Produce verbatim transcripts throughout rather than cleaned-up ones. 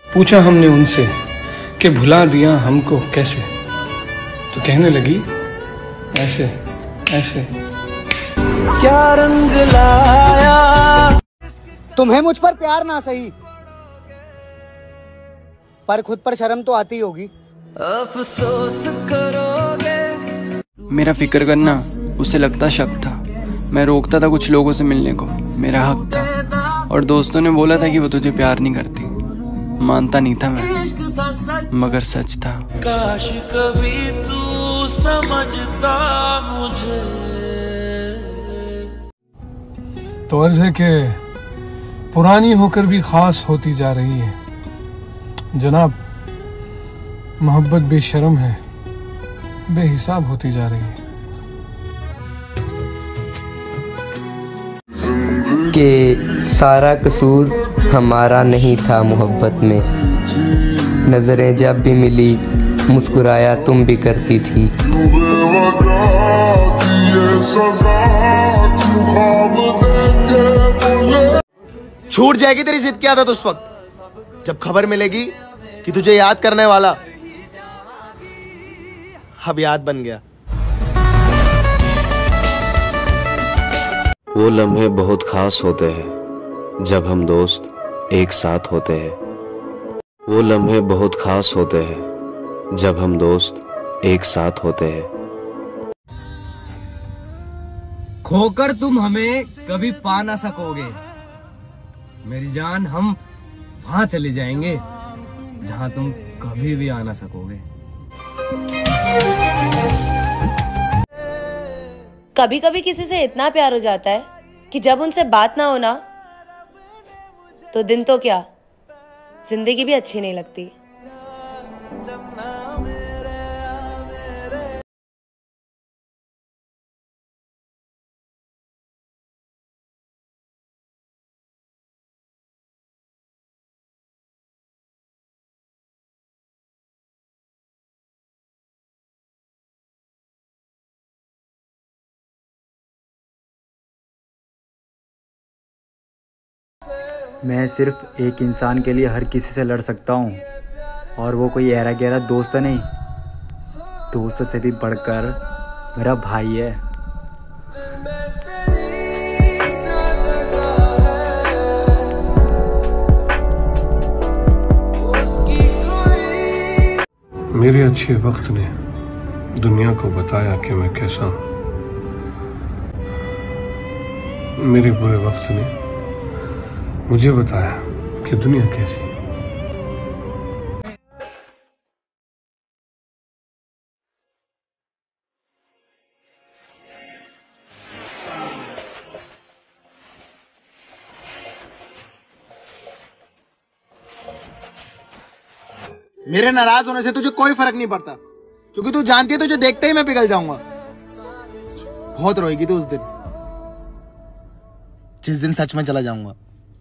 पूछा हमने उनसे कि भुला दिया हमको कैसे, तो कहने लगी ऐसे ऐसे। क्या रंग लाया तुम्हें मुझ पर प्यार ना सही, पर खुद पर शर्म तो आती होगी। अफसोस करोगे। मेरा फिक्र करना उसे लगता शक था। मैं रोकता था कुछ लोगों से मिलने को, मेरा हक था। और दोस्तों ने बोला था कि वो तुझे प्यार नहीं करती। मानता नहीं था मैं, मगर सच था। काश कभी तू समझता मुझे। तो अर्ज है कि पुरानी होकर भी खास होती जा रही है जनाब, मोहब्बत बेशर्म है, बेहिसाब होती जा रही है। कि सारा कसूर हमारा नहीं था मोहब्बत में, नजरें जब भी मिली मुस्कुराया तुम भी करती थी। छूट जाएगी तेरी जिद की आदत उस वक्त जब खबर मिलेगी कि तुझे याद करने वाला अब याद बन गया। वो लम्हे बहुत खास होते हैं जब हम दोस्त एक साथ होते हैं। वो लम्हे बहुत खास होते हैं जब हम दोस्त एक साथ होते हैं। खोकर तुम हमें कभी पा ना सकोगे मेरी जान, हम वहां चले जाएंगे जहां तुम कभी भी आ ना सकोगे। कभी कभी किसी से इतना प्यार हो जाता है कि जब उनसे बात ना होना तो दिन तो क्या, जिंदगी भी अच्छी नहीं लगती। मैं सिर्फ एक इंसान के लिए हर किसी से लड़ सकता हूँ, और वो कोई ऐरा गहरा दोस्त नहीं, दोस्त से भी बढ़कर मेरा भाई है। मेरे अच्छे वक्त ने दुनिया को बताया कि मैं कैसा हूँ, मेरे बुरे वक्त ने मुझे बताया कि दुनिया कैसी है। मेरे नाराज होने से तुझे कोई फर्क नहीं पड़ता, क्योंकि तू जानती है तुझे देखते ही मैं पिघल जाऊंगा। बहुत रोएगी तू उस दिन, जिस दिन सच में चला जाऊंगा।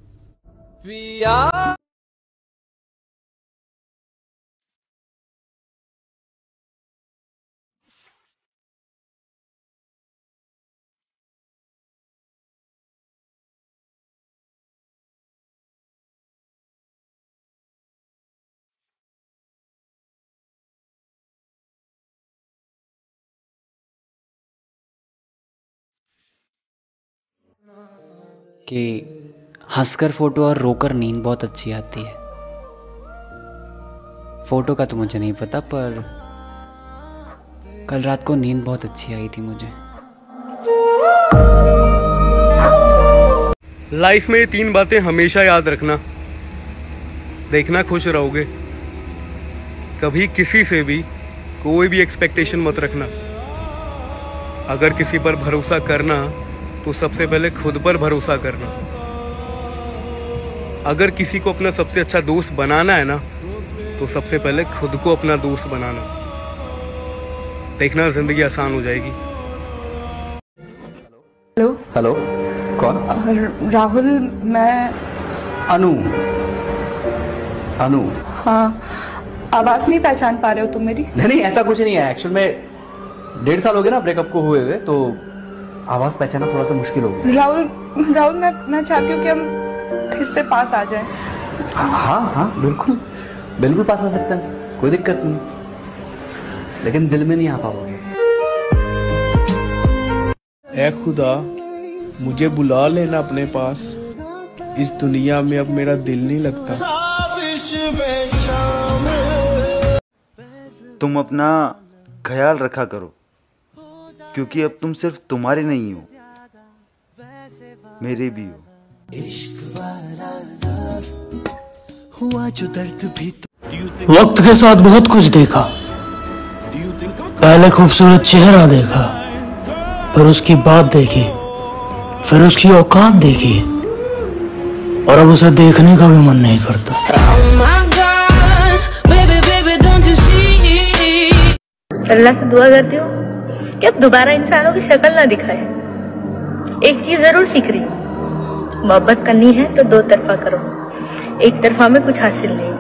कि हंसकर फोटो और रोकर नींद बहुत अच्छी आती है। फोटो का तो मुझे नहीं पता, पर कल रात को नींद बहुत अच्छी आई थी मुझे। लाइफ में ये तीन बातें हमेशा याद रखना। देखना खुश रहोगे, कभी किसी से भी कोई भी एक्सपेक्टेशन मत रखना। अगर किसी पर भरोसा करना तो सबसे पहले खुद पर भरोसा करना। अगर किसी को अपना सबसे अच्छा दोस्त बनाना है ना, तो सबसे पहले खुद को अपना दोस्त बनाना। देखना जिंदगी आसान हो जाएगी। हेलो हेलो, कौन? राहुल, मैं अनु। अनु? हाँ, आवाज नहीं पहचान पा रहे हो तुम मेरी? नहीं नहीं, ऐसा कुछ नहीं है। एक्चुअल में डेढ़ साल हो गए ना ब्रेकअप को हुए हुए, तो आवाज पहचाना थोड़ा सा मुश्किल हो गया। राहुल, राहुल मैं मैं चाहती हूँ कि हम फिर से पास आ जाएं। हाँ हाँ बिल्कुल बिल्कुल पास आ सकते हैं, कोई दिक्कत नहीं, लेकिन दिल में नहीं आ पाओगे। ऐ खुदा मुझे बुला लेना अपने पास, इस दुनिया में अब मेरा दिल नहीं लगता। तुम अपना ख्याल रखा करो, क्योंकि अब तुम सिर्फ तुम्हारे नहीं हो, मेरे भी हो। वक्त के साथ बहुत कुछ देखा, पहले खूबसूरत चेहरा देखा, फिर उसकी बात देखी, फिर उसकी औकात देखी, और अब उसे देखने का भी मन नहीं करता। अल्लाह से दुआ करती हूँ कि अब दोबारा इंसानों की शक्ल ना दिखाए। एक चीज जरूर सीख रही हूँ, मोहब्बत करनी है तो दो तरफा करो, एक तरफा में कुछ हासिल नहीं।